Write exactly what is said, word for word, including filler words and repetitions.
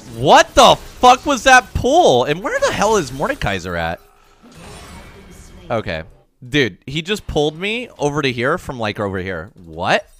What the fuck was that pull? And where the hell is Mordekaiser at? Okay. Dude, he just pulled me over to here from like over here. What?